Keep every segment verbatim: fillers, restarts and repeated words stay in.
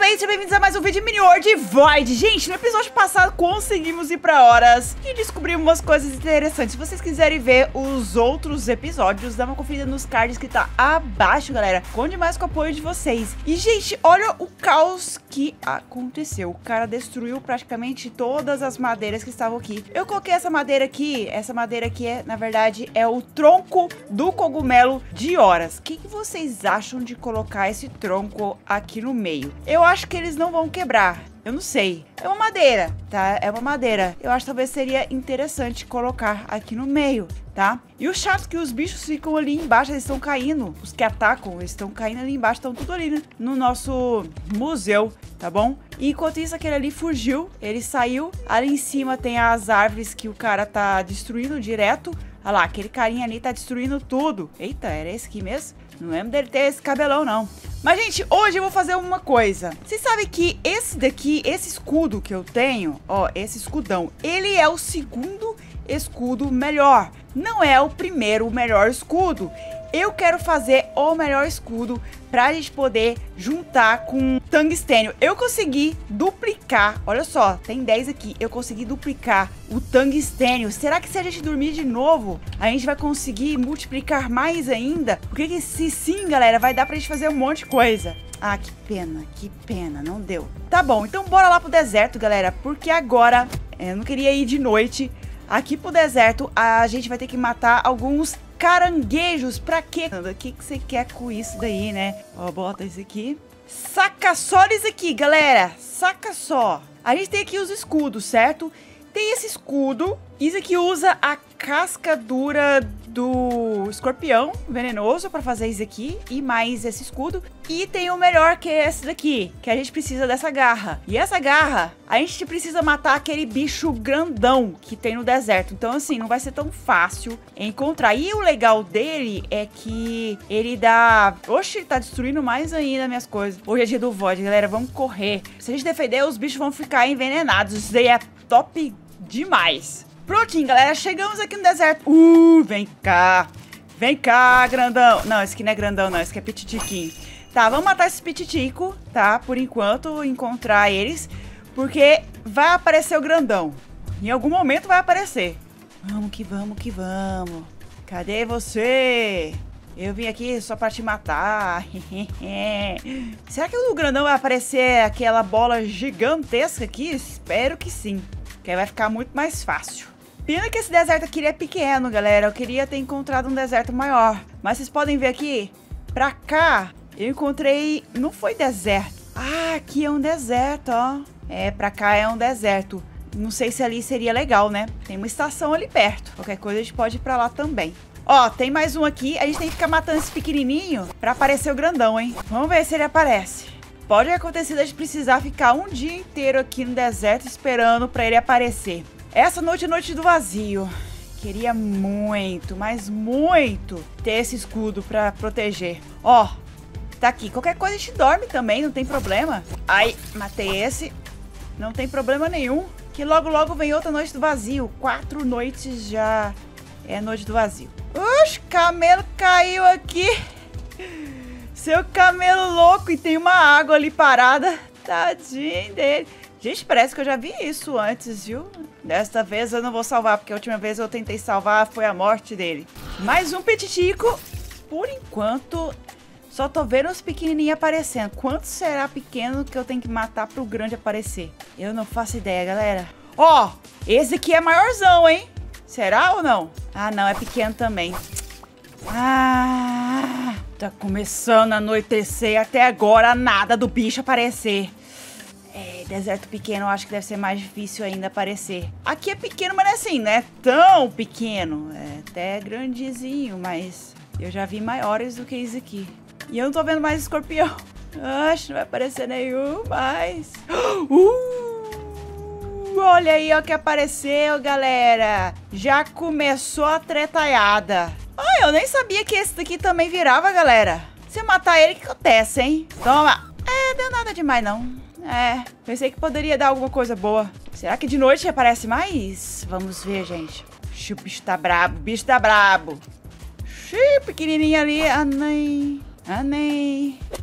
bem? Sejam bem-vindos a mais um vídeo de Mini World Void. Gente, no episódio passado conseguimos ir pra Horas e descobrimos umas coisas interessantes. Se vocês quiserem ver os outros episódios, dá uma conferida nos cards que tá abaixo, galera. Conte mais com o apoio de vocês. E, gente, olha o caos que aconteceu. O cara destruiu praticamente todas as madeiras que estavam aqui. Eu coloquei essa madeira aqui. Essa madeira aqui, é, na verdade, é o tronco do cogumelo de Horas. O que, que vocês acham de colocar esse tronco aqui no meio? Eu acho que eles não vão quebrar. Eu não sei. É uma madeira, tá? É uma madeira. Eu acho que talvez seria interessante colocar aqui no meio, tá? E o chato é que os bichos ficam ali embaixo, eles estão caindo. Os que atacam, eles estão caindo ali embaixo, estão tudo ali, né? No nosso museu, tá bom? E enquanto isso, aquele ali fugiu, ele saiu. Ali em cima tem as árvores que o cara tá destruindo direto. Olha lá, aquele carinha ali tá destruindo tudo. Eita, era esse aqui mesmo? Não lembro dele ter esse cabelão, não. Mas, gente, hoje eu vou fazer uma coisa. Vocês sabem que esse daqui, esse escudo que eu tenho, ó, esse escudão, ele é o segundo escudo melhor. Não é o primeiro melhor escudo. Eu quero fazer o melhor escudo pra gente poder juntar com tungstênio. Eu consegui duplicar, olha só, tem dez aqui. Eu consegui duplicar o tungstênio. Será que se a gente dormir de novo, a gente vai conseguir multiplicar mais ainda? Porque que se sim, galera, vai dar pra gente fazer um monte de coisa. Ah, que pena, que pena, não deu. Tá bom, então bora lá pro deserto, galera, porque agora, eu não queria ir de noite. Aqui pro deserto, a gente vai ter que matar alguns caranguejos. Pra quê? O que que você quer com isso daí, né? Ó, bota isso aqui. Saca só isso aqui, galera. Saca só. A gente tem aqui os escudos, certo? Tem esse escudo. Isso aqui usa a casca dura do escorpião venenoso pra fazer isso aqui. E mais esse escudo. E tem o melhor, que é esse daqui. Que a gente precisa dessa garra. E essa garra, a gente precisa matar aquele bicho grandão que tem no deserto. Então, assim, não vai ser tão fácil encontrar. E o legal dele é que ele dá... Oxe, ele tá destruindo mais ainda minhas coisas. Hoje é dia do Void, galera. Vamos correr. Se a gente defender, os bichos vão ficar envenenados. Isso daí é top demais. Prontinho, galera, chegamos aqui no deserto. Uh, vem cá. Vem cá, grandão. Não, esse aqui não é grandão, não. Esse aqui é pititiquinho. Tá, vamos matar esse pititico, tá? Por enquanto, encontrar eles. Porque vai aparecer o grandão. Em algum momento vai aparecer. Vamos que vamos que vamos. Cadê você? Eu vim aqui só pra te matar. Será que o grandão vai aparecer aquela bola gigantesca aqui? Espero que sim. Que aí vai ficar muito mais fácil. Pena que esse deserto aqui é pequeno, galera. Eu queria ter encontrado um deserto maior. Mas vocês podem ver aqui, pra cá, eu encontrei... Não foi deserto. Ah, aqui é um deserto, ó. É, pra cá é um deserto. Não sei se ali seria legal, né? Tem uma estação ali perto. Qualquer coisa a gente pode ir pra lá também. Ó, tem mais um aqui. A gente tem que ficar matando esse pequenininho pra aparecer o grandão, hein? Vamos ver se ele aparece. Pode acontecer de a gente precisar ficar um dia inteiro aqui no deserto esperando pra ele aparecer. Essa noite é noite do vazio. Queria muito, mas muito ter esse escudo pra proteger. Ó, tá aqui. Qualquer coisa a gente dorme também, não tem problema. Ai, matei esse. Não tem problema nenhum. Que logo, logo vem outra noite do vazio. Quatro noites já é noite do vazio. Oxe, camelo caiu aqui. Seu camelo louco, e tem uma água ali parada. Tadinho dele. Gente, parece que eu já vi isso antes, viu? Desta vez eu não vou salvar, porque a última vez eu tentei salvar foi a morte dele. Mais um petitico. Por enquanto, só tô vendo os pequenininhos aparecendo. Quanto será pequeno que eu tenho que matar pro grande aparecer? Eu não faço ideia, galera. Ó, esse aqui é maiorzão, hein? Será ou não? Ah, não, é pequeno também. Ah, tá começando a anoitecer, até agora nada do bicho aparecer. É, deserto pequeno eu acho que deve ser mais difícil ainda aparecer. Aqui é pequeno, mas não é assim, não é tão pequeno. É até grandezinho, mas eu já vi maiores do que isso aqui. E eu não tô vendo mais escorpião. Acho que não vai aparecer nenhum mais. Uh, olha aí o que apareceu, galera. Já começou a tretaiada. Ah, eu nem sabia que esse daqui também virava, galera. Se eu matar ele, o que acontece, hein? Toma. É, deu nada demais, não. É, pensei que poderia dar alguma coisa boa. Será que de noite aparece mais? Vamos ver, gente. Xiii, o bicho tá brabo, o bicho tá brabo. Xiii, pequenininho ali. Ah, nem. Ah, nem.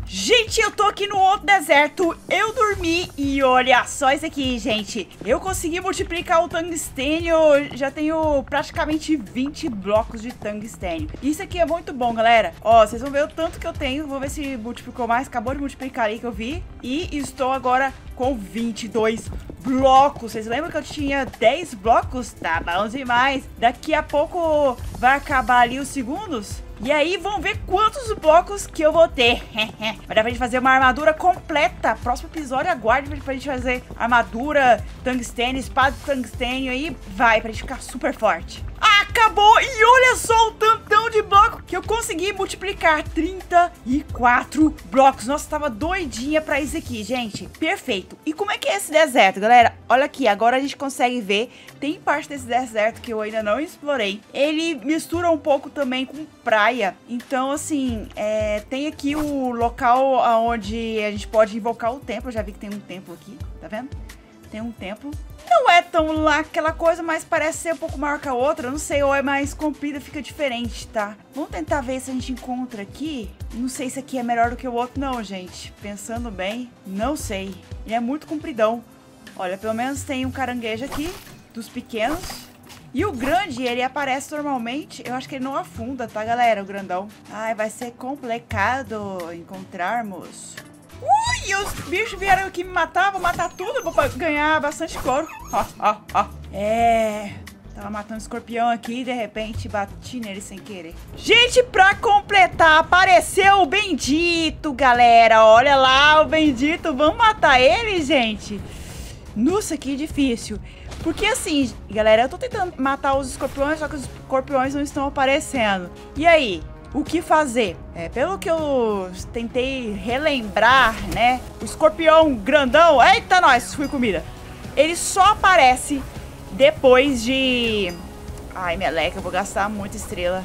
Gente, eu tô aqui no outro deserto, eu dormi e olha só isso aqui, gente. Eu consegui multiplicar o tungstênio, já tenho praticamente vinte blocos de tungstênio. Isso aqui é muito bom, galera. Ó, vocês vão ver o tanto que eu tenho, vou ver se multiplicou mais. Acabou de multiplicar aí que eu vi. E estou agora com vinte e dois blocos. Vocês lembram que eu tinha dez blocos? Tá bom demais. Daqui a pouco vai acabar ali os segundos. E aí, vamos ver quantos blocos que eu vou ter. Vai dar pra gente fazer uma armadura completa. Próximo episódio, aguarde pra gente fazer armadura, tungstênio, espada de tungstênio. Aí vai, pra gente ficar super forte. Acabou! E olha só o tantão de bloco que eu consegui multiplicar. trinta e quatro blocos. Nossa, tava doidinha pra isso aqui, gente. Perfeito. E como é que é esse deserto, galera? Olha aqui, agora a gente consegue ver. Tem parte desse deserto que eu ainda não explorei. Ele mistura um pouco também com praia. Então, assim, é, tem aqui o local onde a gente pode invocar o templo. Eu já vi que tem um templo aqui, tá vendo? Tem um templo. Não é tão lá aquela coisa, mas parece ser um pouco maior que a outra. Eu não sei, ou é mais comprida, fica diferente, tá? Vamos tentar ver se a gente encontra aqui. Não sei se aqui é melhor do que o outro, não, gente. Pensando bem, não sei. Ele é muito compridão. Olha, pelo menos tem um caranguejo aqui, dos pequenos. E o grande, ele aparece normalmente. Eu acho que ele não afunda, tá, galera? O grandão. Ai, vai ser complicado encontrarmos. Ui, os bichos vieram aqui me matar. Vou matar tudo, vou ganhar bastante couro. Ó, ó, ó. É... Tava matando escorpião aqui e de repente bati nele sem querer. Gente, pra completar, apareceu o bendito, galera. Olha lá o bendito. Vamos matar ele, gente? Nossa, que difícil. Porque assim, galera, eu tô tentando matar os escorpiões, só que os escorpiões não estão aparecendo. E aí? O que fazer? É, pelo que eu tentei relembrar, né? O escorpião grandão... Eita, nós! Fui comida. Ele só aparece depois de... Ai, meleca, eu vou gastar muita estrela.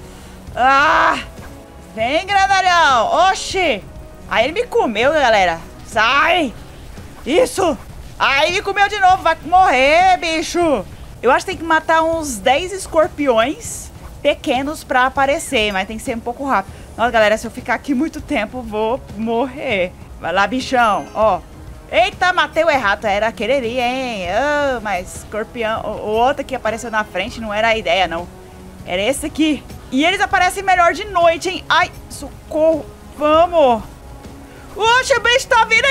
Ah! Vem, grandalhão! Oxi! Aí ele me comeu, galera. Sai! Isso! Aí ele comeu de novo. Vai morrer, bicho! Eu acho que tem que matar uns dez escorpiões pequenos pra aparecer, mas tem que ser um pouco rápido. Nossa, galera, se eu ficar aqui muito tempo, vou morrer. Vai lá, bichão, ó. Eita, matei o errado, era aquele ali, hein? Oh, mas escorpião, o, o outro que apareceu na frente não era a ideia, não. Era esse aqui. E eles aparecem melhor de noite, hein? Ai, socorro, vamos. Oxe, o bicho tá vindo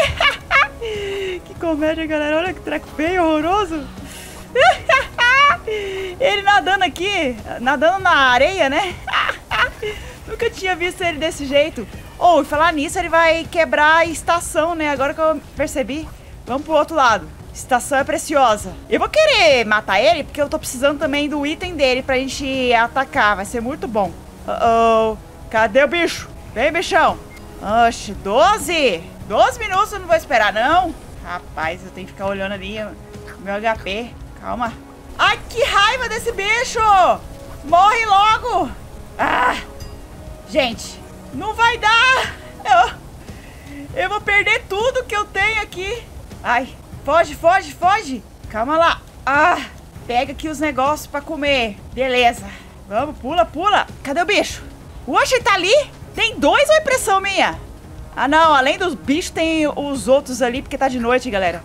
aqui. Que comédia, galera, olha que treco feio, horroroso. Ele nadando aqui, nadando na areia, né? Nunca tinha visto ele desse jeito. Ou, oh, falar nisso, ele vai quebrar a estação, né? Agora que eu percebi. Vamos pro outro lado. Estação é preciosa. Eu vou querer matar ele, porque eu tô precisando também do item dele pra gente atacar. Vai ser muito bom. Uh oh. Cadê o bicho? Vem, bichão. Oxe, doze. doze minutos eu não vou esperar, não. Rapaz, eu tenho que ficar olhando ali o meu H P. Calma. Ai, que raiva desse bicho! Morre logo! Ah! Gente, não vai dar! Eu, eu vou perder tudo que eu tenho aqui. Ai, foge, foge, foge! Calma lá. Ah! Pega aqui os negócios pra comer. Beleza. Vamos, pula, pula. Cadê o bicho? Oxe, ele tá ali? Tem dois ou é impressão minha? Ah, não. Além dos bichos, tem os outros ali, porque tá de noite, galera.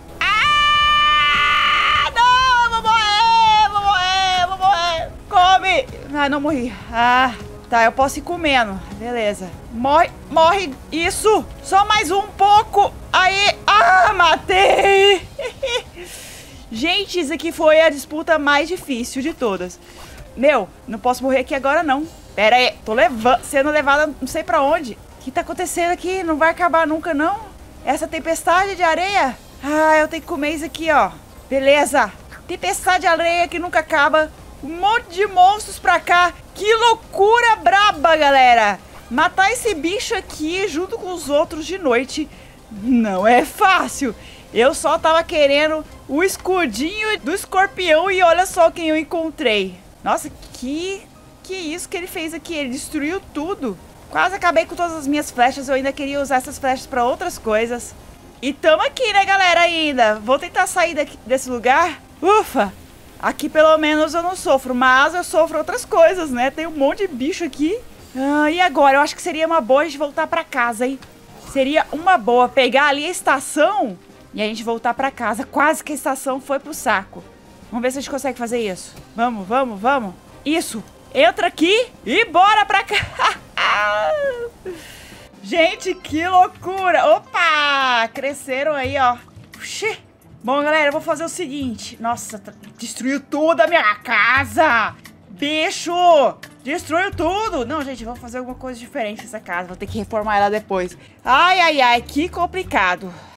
Come! Ah, não morri. Ah, tá, eu posso ir comendo. Beleza. Morre, morre. Isso. Só mais um pouco. Aí. Ah, matei. Gente, isso aqui foi a disputa mais difícil de todas. Meu, não posso morrer aqui agora, não. Pera aí. Tô leva sendo levada não sei pra onde. O que tá acontecendo aqui? Não vai acabar nunca, não? Essa tempestade de areia? Ah, eu tenho que comer isso aqui, ó. Beleza. Tempestade de areia que nunca acaba. Um monte de monstros pra cá. Que loucura braba, galera. Matar esse bicho aqui junto com os outros de noite não é fácil. Eu só tava querendo o escudinho do escorpião e olha só quem eu encontrei. Nossa, que... Que isso que ele fez aqui? Ele destruiu tudo. Quase acabei com todas as minhas flechas. Eu ainda queria usar essas flechas pra outras coisas. E tamo aqui, né, galera, ainda. Vou tentar sair daqui, desse lugar. Ufa. Aqui pelo menos eu não sofro, mas eu sofro outras coisas, né? Tem um monte de bicho aqui. Ah, e agora? Eu acho que seria uma boa a gente voltar pra casa, hein? Seria uma boa pegar ali a estação e a gente voltar pra casa. Quase que a estação foi pro saco. Vamos ver se a gente consegue fazer isso. Vamos, vamos, vamos. Isso. Entra aqui e bora pra cá. Gente, que loucura. Opa, cresceram aí, ó. Puxa. Bom, galera, eu vou fazer o seguinte. Nossa, destruiu tudo a minha casa. Bicho, destruiu tudo. Não, gente, vamos fazer alguma coisa diferente nessa casa. Vou ter que reformar ela depois. Ai, ai, ai, que complicado.